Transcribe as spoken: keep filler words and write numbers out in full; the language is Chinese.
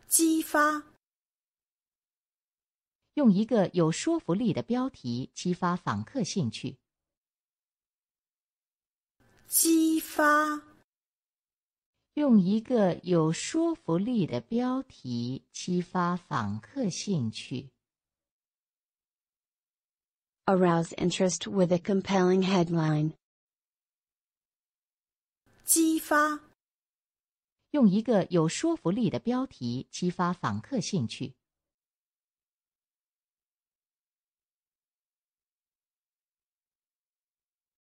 激发， 用一个有说服力的标题激发访客兴趣。 激发， 用一个有说服力的标题激发访客兴趣。 Arouse interest with a compelling headline. 激发， 用一个有说服力的标题激发访客兴趣。